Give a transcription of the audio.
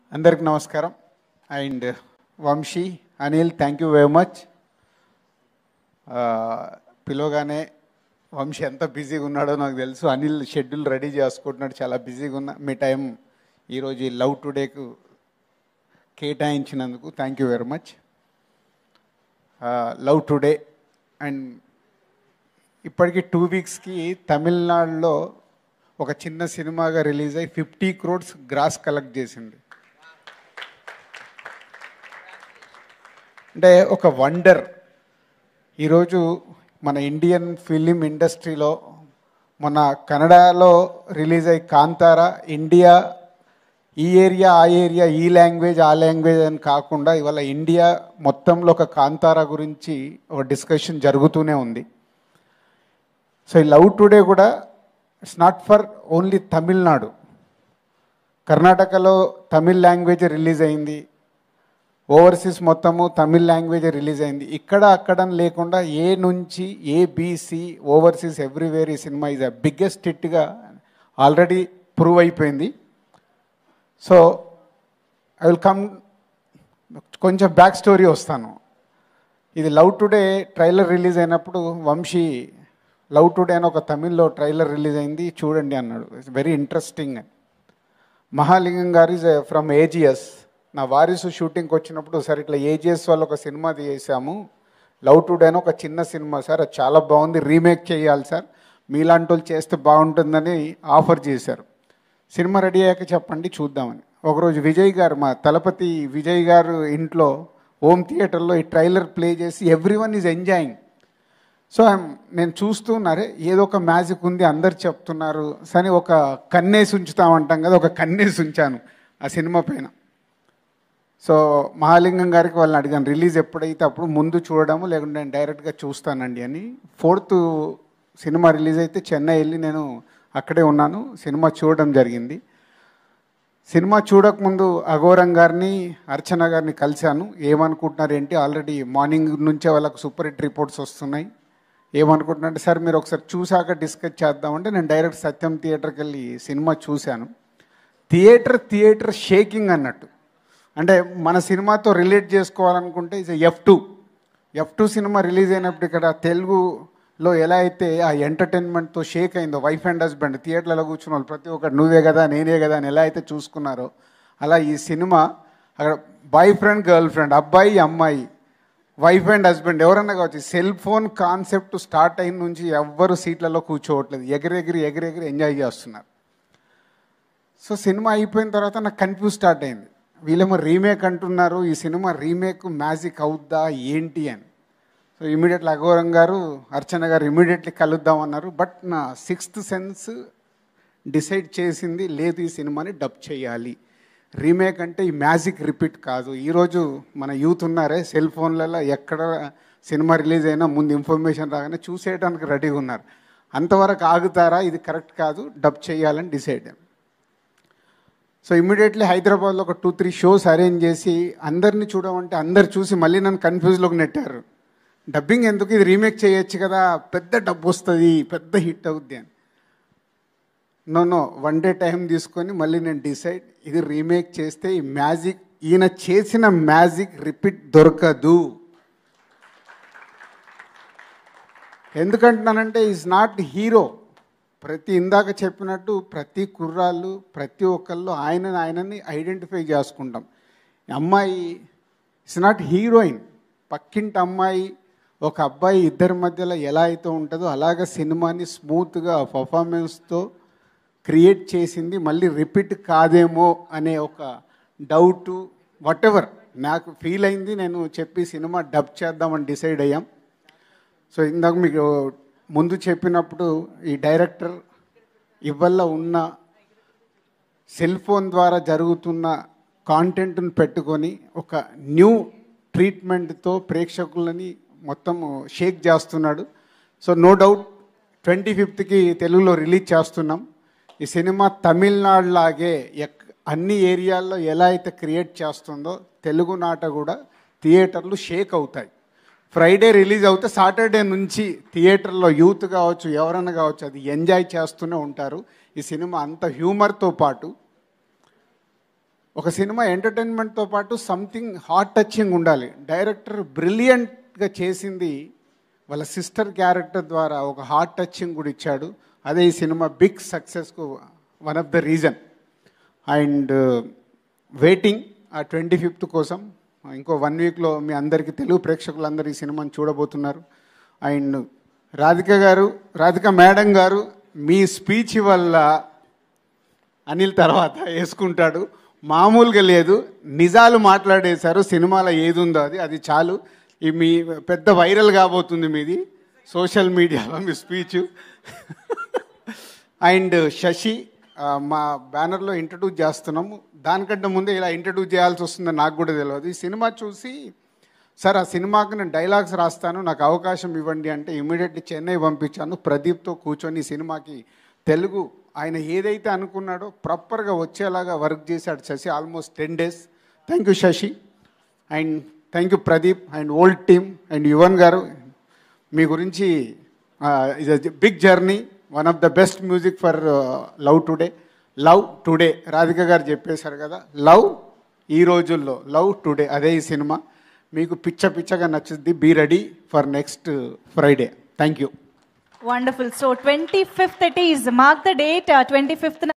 అందరికి నమస్కారం. And Vamsi, Anil, thank you very much. పిలవగానే వంశీ ఎంత బిజీగా ఉన్నాడో నాకు తెలుసు. అనిల్ షెడ్యూల్ రెడీ చేసుకుంటున్నాడు, చాలా బిజీగా ఉన్నా. మీ టైం ఈరోజు ఈ లవ్ టుడేకు కేటాయించినందుకు thank you very much. Love today and ఇప్పటికీ 2 వీక్స్కి తమిళనాడులో ఒక చిన్న సినిమాగా రిలీజ్ అయ్యి 50 crores గ్రాస్ కలెక్ట్ చేసింది. అంటే ఒక వండర్. ఈరోజు మన ఇండియన్ ఫిలిం ఇండస్ట్రీలో మన కన్నడలో రిలీజ్ అయ్యి కాంతారా ఇండియా ఈ ఏరియా ఆ ఏరియా ఈ లాంగ్వేజ్ ఆ లాంగ్వేజ్ అని కాకుండా ఇవాళ ఇండియా మొత్తంలో ఒక కాంతారా గురించి ఒక డిస్కషన్ జరుగుతూనే ఉంది. సో ఈ లవ్ టుడే కూడా it's not for only Tamil Nadu. కర్ణాటకలో తమిళ్ లాంగ్వేజ్ రిలీజ్ అయింది, ఓవర్సీస్ మొత్తము తమిళ్ లాంగ్వేజ్ రిలీజ్ అయింది. ఇక్కడ అక్కడ లేకుండా ఏ నుంచి ఏబిసి ఓవర్సీస్ ఎవ్రీవేర్ ఈ సినిమా ఈజ్ అ బిగ్గెస్ట్ హిట్గా ఆల్రెడీ ప్రూవ్ అయిపోయింది. సో ఐ విల్ కమ్, కొంచెం బ్యాక్ స్టోరీ వస్తాను. ఇది లవ్ టుడే ట్రైలర్ రిలీజ్ అయినప్పుడు వంశీ లవ్ టుడే అని ఒక తమిళ్లో ట్రైలర్ రిలీజ్ అయింది చూడండి అన్నాడు. It's very interesting. మహాలింగం గారు ఈజ్ ఫ్రమ్ ఏజిఎస్. నా వారిసు షూటింగ్కి వచ్చినప్పుడు సార్ ఇట్లా ఏజిఎస్ వాళ్ళు ఒక సినిమా చేసాము, లవ్ టుడే అని ఒక చిన్న సినిమా సార్, అది చాలా బాగుంది, రీమేక్ చేయాలి సార్, మీలాంటి వాళ్ళు చేస్తే బాగుంటుందని ఆఫర్ చేశారు. సినిమా రెడీ అయ్యాక చెప్పండి చూద్దామని. ఒకరోజు విజయ్ గారు, మా తలపతి విజయ్ గారు ఇంట్లో హోమ్ థియేటర్లో ఈ ట్రైలర్ ప్లే చేసి ఎవ్రీవన్ ఈజ్ ఎంజాయింగ్. సో నేను చూస్తున్నారే ఏదో ఒక మ్యాజిక్ ఉంది, అందరు చెప్తున్నారు సరే ఒక కన్నేసి ఉంచుతామంటాం కదా, ఒక కన్నేసి ఉంచాను ఆ సినిమా పైన. సో మహాలింగం గారికి వాళ్ళని అడిగాను రిలీజ్ ఎప్పుడైతే అప్పుడు ముందు చూడడము లేకుంటే నేను డైరెక్ట్గా చూస్తానండి అని. 4th సినిమా రిలీజ్ అయితే చెన్నై వెళ్ళి నేను అక్కడే ఉన్నాను, సినిమా చూడడం జరిగింది. సినిమా చూడకముందు అఘోరం గారిని అర్చన గారిని కలిశాను. ఏమనుకుంటున్నారు ఏంటి, ఆల్రెడీ మార్నింగ్ నుంచే వాళ్ళకు సూపర్ హిట్ రిపోర్ట్స్ వస్తున్నాయి, ఏమనుకుంటున్నారంటే సార్ మీరు ఒకసారి చూసాక డిస్కస్ చేద్దామంటే నేను డైరెక్ట్ సత్యం థియేటర్కి వెళ్ళి సినిమా చూశాను. థియేటర్ షేకింగ్ అన్నట్టు. అంటే మన సినిమాతో రిలేట్ చేసుకోవాలనుకుంటే ఇది ఎఫ్ టూ సినిమా రిలీజ్ అయినప్పుడు ఇక్కడ తెలుగులో ఎలా అయితే ఆ ఎంటర్టైన్మెంట్తో షేక్ అయిందో, వైఫ్ అండ్ హస్బెండ్ థియేటర్లో కూర్చున్న వాళ్ళు ప్రతి ఒక్కరు నువ్వే కదా నేనే కదా అని ఎలా అయితే చూసుకున్నారో అలా ఈ సినిమా అక్కడ బాయ్ ఫ్రెండ్ గర్ల్ ఫ్రెండ్, అబ్బాయి అమ్మాయి, వైఫ్ అండ్ హస్బెండ్ ఎవరన్నా కావచ్చు, సెల్ ఫోన్ కాన్సెప్ట్ స్టార్ట్ అయిన నుంచి ఎవ్వరు సీట్లలో కూర్చోవట్లేదు, ఎగిరెగిరి ఎంజాయ్ చేస్తున్నారు. సో సినిమా అయిపోయిన తర్వాత నాకు కన్ఫ్యూజ్ స్టార్ట్ అయింది. వీళ్ళేమో రీమేక్ అంటున్నారు, ఈ సినిమా రీమేక్ మ్యాజిక్ అవుద్దా ఏంటి అని. సో ఇమీడియట్లీ అఘోరం గారు అర్చన గారు ఇమీడియట్లీ కలుద్దామన్నారు. బట్ నా 6th సెన్స్ డిసైడ్ చేసింది లేదు, ఈ సినిమాని డబ్ చేయాలి. రీమేక్ అంటే ఈ మ్యాజిక్ రిపీట్ కాదు. ఈరోజు మన యూత్ ఉన్నారే సెల్ ఫోన్లలో ఎక్కడ సినిమా రిలీజ్ అయినా ముందు ఇన్ఫర్మేషన్ రాగానే చూసేయడానికి రెడీగా ఉన్నారు. అంతవరకు ఆగుతారా, ఇది కరెక్ట్ కాదు, డబ్ చేయాలని డిసైడ్ అయ్యాను. సో ఇమీడియట్లీ హైదరాబాద్లో ఒక 2-3 షోస్ అరేంజ్ చేసి అందరినీ చూడమంటే అందరు చూసి మళ్ళీ నన్ను కన్ఫ్యూజ్లోకి నెట్టారు. డబ్బింగ్ ఎందుకు, ఇది రీమేక్ చేయొచ్చు కదా, పెద్ద డబ్బు వస్తుంది, పెద్ద హిట్ అవుద్ది అని. నో 1 day టైం తీసుకొని మళ్ళీ నేను డిసైడ్, ఇది రీమేక్ చేస్తే ఈ మ్యాజిక్, ఈయన చేసిన మ్యాజిక్ రిపీట్ దొరకదు. ఎందుకంటున్నానంటే ఈజ్ నాట్ హీరో. ఇందాక చెప్పినట్టు ప్రతి కుర్రాళ్ళు ప్రతి ఒక్కళ్ళు ఆయనని ఐడెంటిఫై చేసుకుంటాం. అమ్మాయి ఇట్స్ నాట్ హీరోయిన్, పక్కింటి అమ్మాయి ఒక అబ్బాయి ఇద్దరి మధ్యలో ఎలా అయితే ఉంటుందో అలాగ సినిమాని స్మూత్గా పర్ఫార్మెన్స్తో క్రియేట్ చేసింది. మళ్ళీ రిపీట్ కాదేమో అనే ఒక డౌటు వాటెవర్ నాకు ఫీల్ అయింది. నేను చెప్పి సినిమా డబ్ చేద్దామని డిసైడ్ అయ్యాం. సో ఇందాక మీకు ముందు చెప్పినప్పుడు ఈ డైరెక్టర్ ఇవల్ల ఉన్న సెల్ ఫోన్ ద్వారా జరుగుతున్న కాంటెంట్ను పెట్టుకొని ఒక న్యూ ట్రీట్మెంట్తో ప్రేక్షకులని మొత్తం షేక్ చేస్తున్నాడు. సో నో డౌట్ 25th తెలుగులో రిలీజ్ చేస్తున్నాం. ఈ సినిమా తమిళనాడు లాగే అన్ని ఏరియాల్లో ఎలా అయితే క్రియేట్ చేస్తుందో తెలుగునాట కూడా థియేటర్లు షేక్ అవుతాయి. ఫ్రైడే రిలీజ్ అవుతే సాటర్డే నుంచి థియేటర్లో యూత్ కావచ్చు ఎవరైనా కావచ్చు అది ఎంజాయ్ చేస్తూనే ఉంటారు. ఈ సినిమా అంత హ్యూమర్తో పాటు ఒక సినిమా ఎంటర్టైన్మెంట్తో పాటు సంథింగ్ హార్ట్ టచింగ్ ఉండాలి. డైరెక్టర్ బ్రిలియంట్గా చేసింది వాళ్ళ సిస్టర్ క్యారెక్టర్ ద్వారా ఒక హార్ట్ టచింగ్ కూడా ఇచ్చాడు. అదే ఈ సినిమా బిగ్ సక్సెస్కు one of the reason. And waiting ఆ 25th కోసం. ఇంకో 1 వీక్లో మీ అందరికీ, తెలుగు ప్రేక్షకులందరూ ఈ సినిమాని చూడబోతున్నారు. అండ్ రాధిక మేడం గారు మీ స్పీచ్ వల్ల అనిల్ తర్వాత వేసుకుంటాడు. మామూలుగా లేదు, నిజాలు మాట్లాడేశారు. సినిమాలో ఏది ఉందో అది చాలు. మీ పెద్ద వైరల్ కాబోతుంది మీది సోషల్ మీడియాలో మీ స్పీచ్. అండ్ శశి మా బ్యానర్లో ఇంట్రడ్యూస్ చేస్తున్నాము. దానికంటే ముందే ఇలా ఇంట్రడ్యూస్ చేయాల్సి వస్తుందని నాకు కూడా తెలియదు. ఈ సినిమా చూసి సార్ ఆ సినిమాకి నేను డైలాగ్స్ రాస్తాను, నాకు అవకాశం ఇవ్వండి అంటే ఇమీడియట్లీ చెన్నై పంపించాను. ప్రదీప్తో కూర్చొని ఈ సినిమాకి తెలుగు ఆయన ఏదైతే అనుకున్నాడో ప్రాపర్గా వచ్చేలాగా వర్క్ చేశాడు Sasi. Almost 10 days. Thank you Sasi. And thank you Pradeep and old team. And Yuvan గారు, మీ గురించి is big journey. One of the best music for love today Radhika గారు చెప్పేశారు కదా. లవ్ ఈ రోజుల్లో, లవ్ టుడే, అదే ఈ సినిమా. మీకు పిచ్చగా నచ్చుద్ది. Be ready for next Friday. Thank you. Wonderful. So 25th it is. Mark the date, 25th.